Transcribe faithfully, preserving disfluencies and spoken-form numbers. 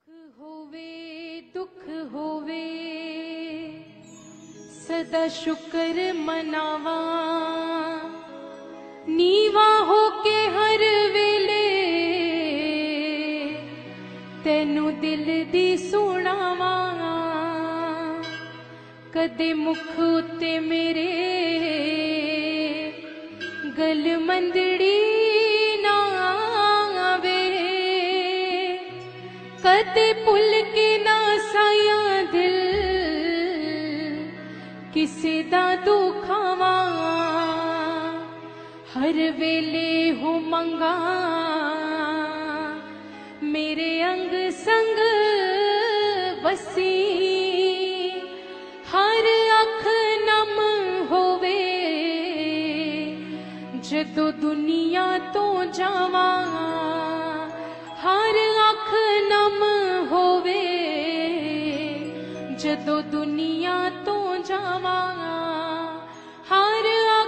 सुख होवे दुख होवे सदा शुक्र मनावा, नीवा होके हर वेले तेनू दिल दी सुनावा। कदे मुख उत्ते मेरे गल मंदड़ी ना आवे, कदे भुल के ना साया दिल किसे दा दुखावा। हर वेले हो मंगा मेरे अंग संग बसी, हर अख नम होवे जदों दुनिया तो जावा। हर अख नम होवे जदों दुनिया तो जावा। हर